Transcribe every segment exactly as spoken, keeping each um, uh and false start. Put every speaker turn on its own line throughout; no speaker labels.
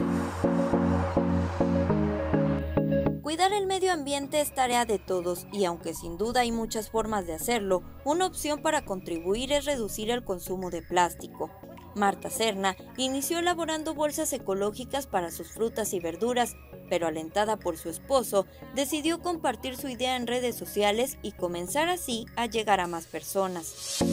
Cuidar el medio ambiente es tarea de todos y aunque sin duda hay muchas formas de hacerlo, una opción para contribuir es reducir el consumo de plástico. Marta Serna inició elaborando bolsas ecológicas para sus frutas y verduras, pero alentada por su esposo, decidió compartir su idea en redes sociales y comenzar así a llegar a más personas.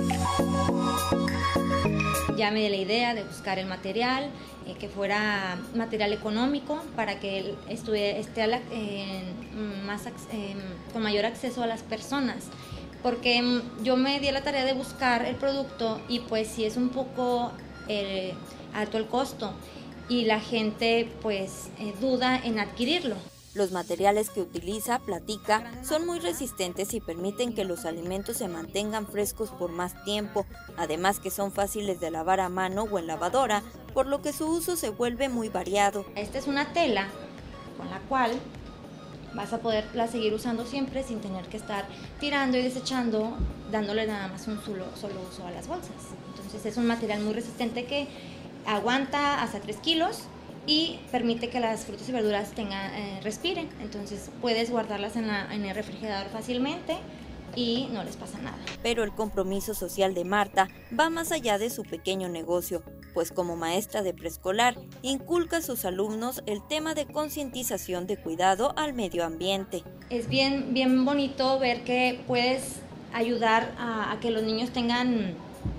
Ya me di la idea de buscar el material, eh, que fuera material económico para que estuviera, esté la, eh, más, eh, con mayor acceso a las personas. Porque yo me di la tarea de buscar el producto y pues sí es un poco eh, alto el costo y la gente pues eh, duda en adquirirlo.
Los materiales que utiliza, platica, son muy resistentes y permiten que los alimentos se mantengan frescos por más tiempo, además que son fáciles de lavar a mano o en lavadora, por lo que su uso se vuelve muy variado.
Esta es una tela con la cual vas a poderla seguir usando siempre sin tener que estar tirando y desechando, dándole nada más un solo, solo uso a las bolsas. Entonces es un material muy resistente que aguanta hasta tres kilos y permite que las frutas y verduras tengan, eh, respiren. Entonces puedes guardarlas en, la, en el refrigerador fácilmente y no les pasa nada.
Pero el compromiso social de Marta va más allá de su pequeño negocio, pues como maestra de preescolar inculca a sus alumnos el tema de concientización de cuidado al medio ambiente.
Es bien, bien bonito ver que puedes ayudar a, a que los niños tengan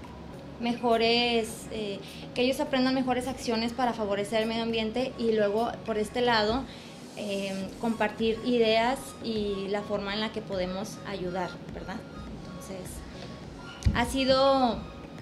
mejores, eh, que ellos aprendan mejores acciones para favorecer el medio ambiente y luego por este lado eh, compartir ideas y la forma en la que podemos ayudar, ¿verdad? Entonces ha sido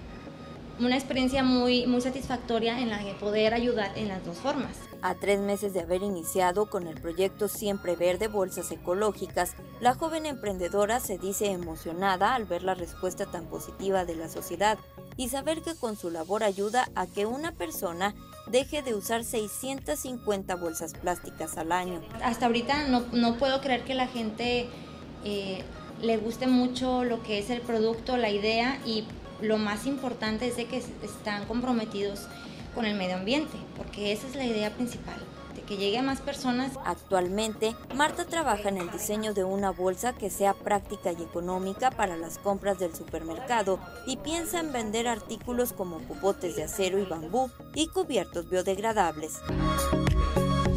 una experiencia muy, muy satisfactoria en la que poder ayudar en las dos formas.
A tres meses de haber iniciado con el proyecto Siempre Verde Bolsas Ecológicas, la joven emprendedora se dice emocionada al ver la respuesta tan positiva de la sociedad y saber que con su labor ayuda a que una persona deje de usar seiscientas cincuenta bolsas plásticas al año.
Hasta ahorita no, no puedo creer que la gente eh, le guste mucho lo que es el producto, la idea, y lo más importante es de que están comprometidos con el medio ambiente, porque esa es la idea principal, de que llegue a más personas.
Actualmente, Marta trabaja en el diseño de una bolsa que sea práctica y económica para las compras del supermercado y piensa en vender artículos como popotes de acero y bambú y cubiertos biodegradables.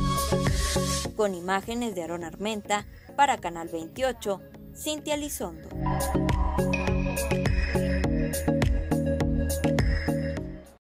Con imágenes de Aarón Armenta, para Canal veintiocho, Cintia Lizondo.